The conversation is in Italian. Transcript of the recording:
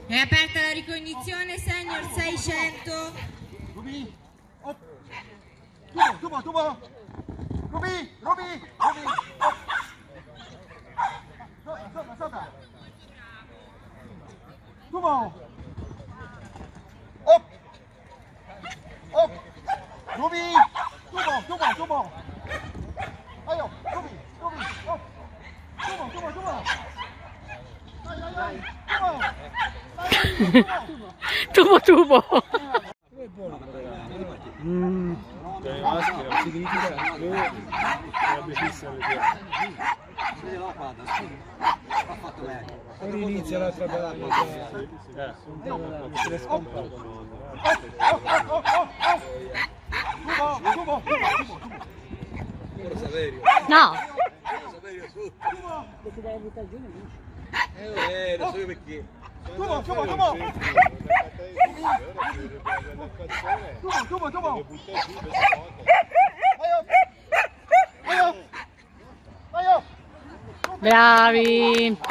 È aperta la ricognizione senior 600. Ruby, tubo. Ruby, sopra. Tubo. Up. Ruby, tubo. Ayo, Ruby, up. Tubo. Dai, Tubo. Dai maschera, significa che avrebbe fissa le poi inizia l'altra baracca. Se ne scompare. Tubo. No. Lo so perché. Tubo. Bravi.